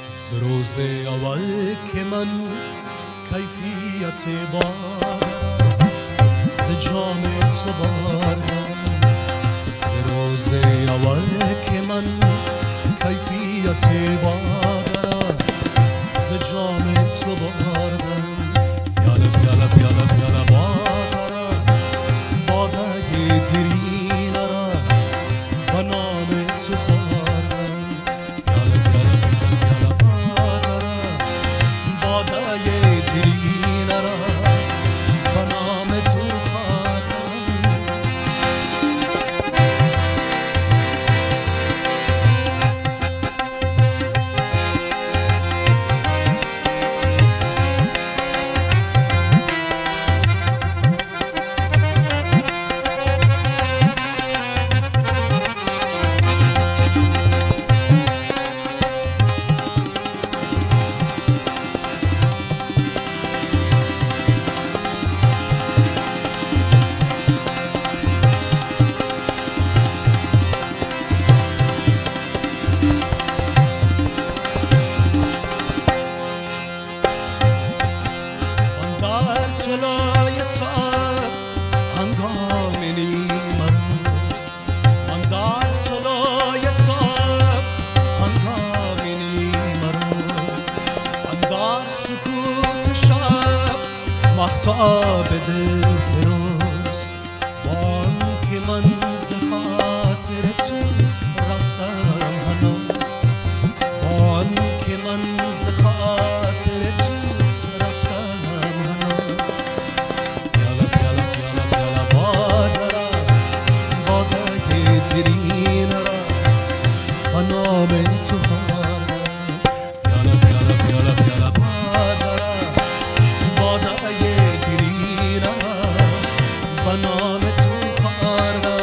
روز اول که من کیفیت بردم ز جام تو بردم روز اول که من کیفیت بردم ز جام تو بردم پیاله پیاله پیاله پیاله بادرم باده دیرین را به نام تو خوردم پیاله پیاله پیاله پیاله بادرم باده دیرین را به نام تو خوردم جلوی سر هنگام نیم روز من در جلوی سر هنگام نیم روز من در سکوت شب مهتاب دل فروز بان که من ز خاطر تو رفتم هنوز بان که من ز خاطر تو نام تو خوردم پیاله پیاله پیاله پیاله بادرم باده گرین را به نام تو خوردم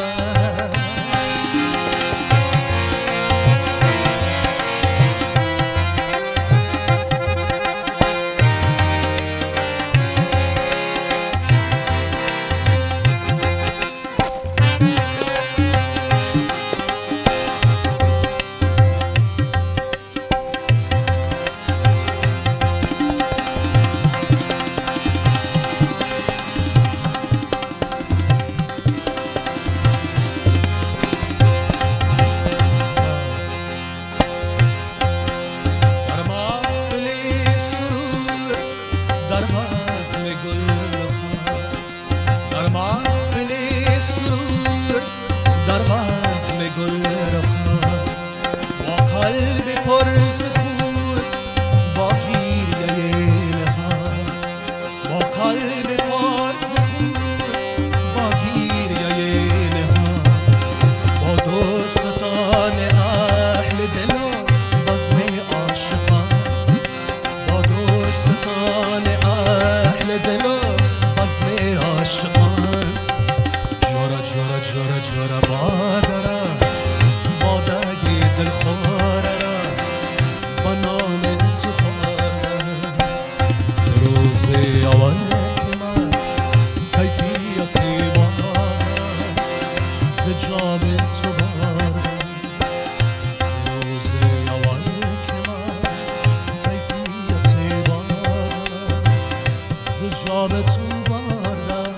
در محفل سرور در بزم گل رخان با قلب پر سخور با گریه نهان با قلب پر سخور با گریه نهان با دوستان اهل دل و بزم عاشقان با دوستان اهل دل و بزم عاشقان جورا جورا جورا جورا بادرم باده دل خورم با نام تو خوردم سه روز اول که من کیفیت بردم ز جام تو بردم سه روز اول که من کیفیت بردم ز جام تو بردم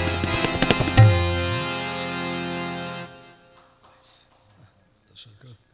تشکر